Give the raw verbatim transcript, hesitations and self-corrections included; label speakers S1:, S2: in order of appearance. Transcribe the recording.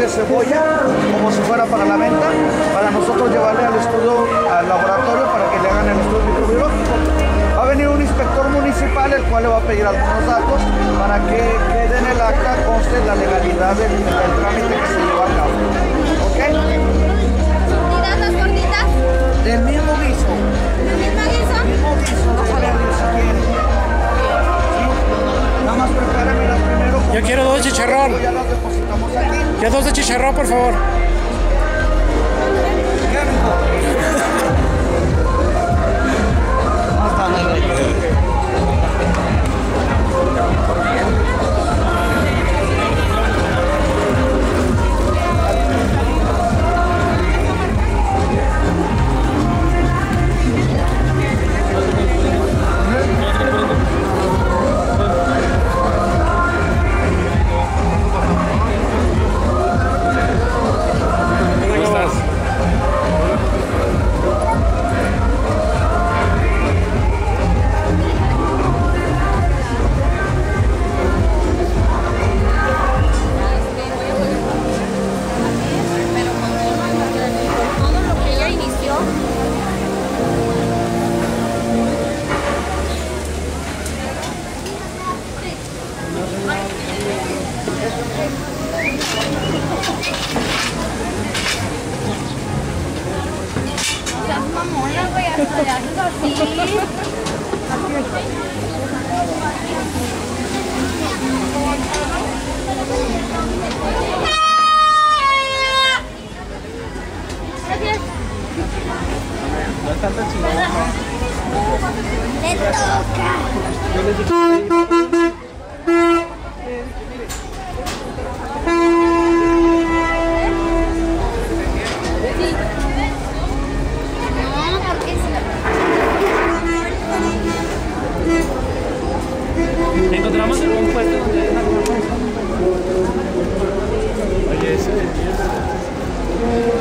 S1: de cebolla como si fuera para la venta, para nosotros llevarle al estudio, al laboratorio, para que le hagan el estudio microbiológico. Va a venir un inspector municipal, el cual le va a pedir algunos datos para que quede en el acta, conste la legalidad del, del trámite que se lleva a cabo. ¿Ok?
S2: ¿Sortidas las gorditas?
S1: Del mismo guiso.
S2: ¿Del mismo guiso?
S1: Del mismo guiso, de verde, si quieren. ¿Sí? Nada más prepárenmelas primero.
S3: Yo quiero dos de chicharrón.
S1: Ya las depositamos aquí.
S3: Quiero dos de chicharrón, por favor.
S1: ¿Qué, mijo?
S3: ¿Cómo estás?
S2: Pero con todo lo que ella inició. Las mamonas, güey, hasta le haces así. Gracias.
S4: No es tanto chingón.
S2: Le toca. No, porque si
S4: Encontramos en un puesto donde hay una cosa. Oye, ese.